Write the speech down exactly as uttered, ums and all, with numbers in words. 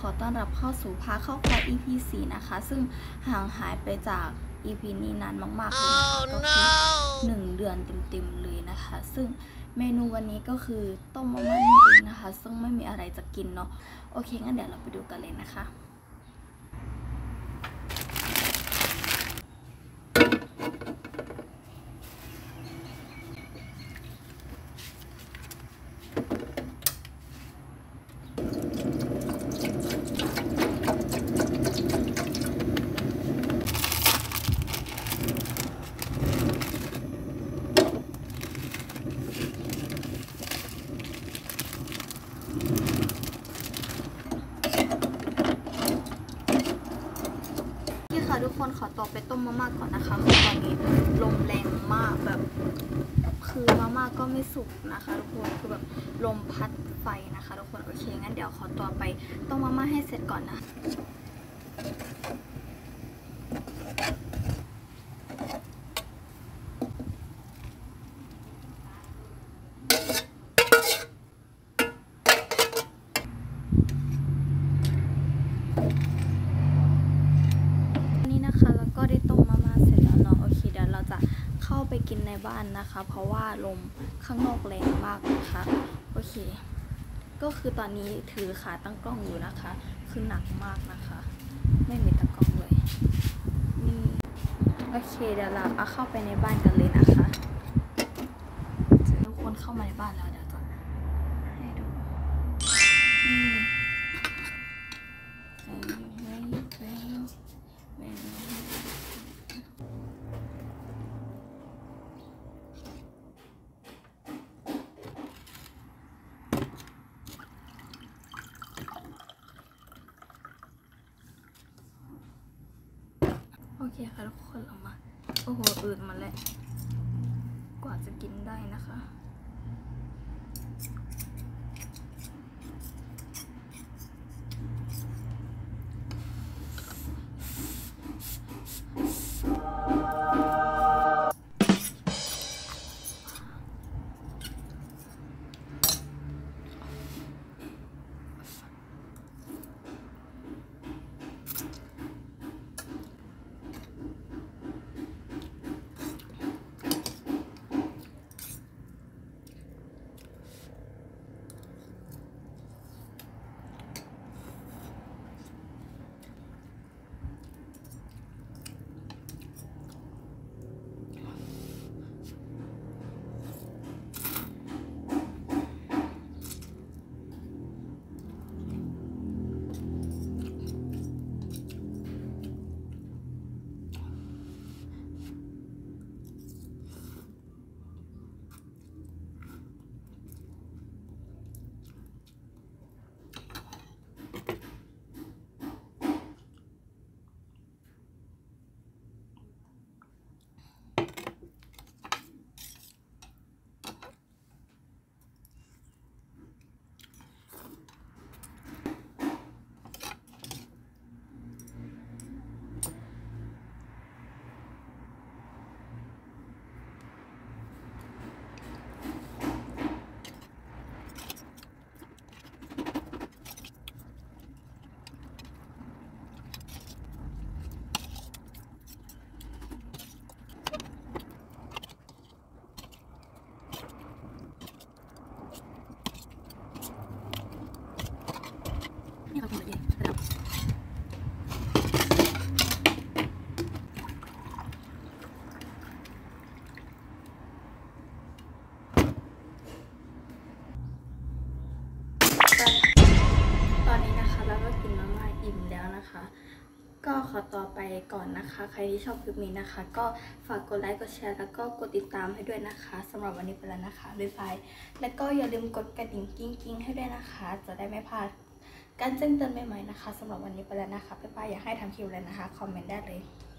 อต้อนรับเข้าสู่พาเข้าครัว อี พี สี่นะคะซึ่งห่างหายไปจาก อี พี นี้นานมากๆเลยนะคะก็คือหนึ่งเดือนเต็มๆเลยนะคะซึ่งเมนูวันนี้ก็คือต้มมะม่านั่นเองนะคะซึ่งไม่มีอะไรจะกินเนาะโอเคงั้นเดี๋ยวเราไปดูกันเลยนะคะทุกคนขอตัวไปต้มมาม่าก่อนนะคะคือตอนนี้ลมแรงมากแบบคือมาม่าก็ไม่สุกนะคะทุกคนคือแบบลมพัดไฟนะคะทุกคนโอเคงั้นเดี๋ยวขอตัวไปต้มมาม่าให้เสร็จก่อนนะก็ได้ต้มมาม่าเสร็จแล้วเนาะโอเคเดี๋ยวเราจะเข้าไปกินในบ้านนะคะเพราะว่าลมข้างนอกแรงมากนะคะโอเคก็คือตอนนี้ถือขาตั้งกล้องอยู่นะคะคือหนักมากนะคะไม่มีตะกล้องเลยนี่โอเคเดี๋ยวเราเอาเข้าไปในบ้านกันเลยนะคะทุกคนเข้ามาในบ้านแล้วเดี๋ยวจะให้ดูนี่โอเคค่ะทุกคนออกมาโอ้โหอื่นมาแล้วกว่าจะกินได้นะคะนี่เราทำอะไรระดับตอนนี้นะคะเราก็กินมาม่าอิ่มแล้วนะคะก็ขอต่อไปก่อนนะคะใครที่ชอบคลิปนี้นะคะก็ฝากกดไลค์กดแชร์แล้วก็กดติดตามให้ด้วยนะคะสำหรับวันนี้ไปแล้วนะคะบ๊ายบายและก็อย่าลืมกดกระดิ่งกิ้งๆให้ด้วยนะคะจะได้ไม่พลาดการแจ้งเตือนใหม่ๆนะคะสำหรับวันนี้ไปแล้วนะคะบ๊ายบายอยากให้ทำคลิปอะไรนะคะคอมเมนต์ได้เลย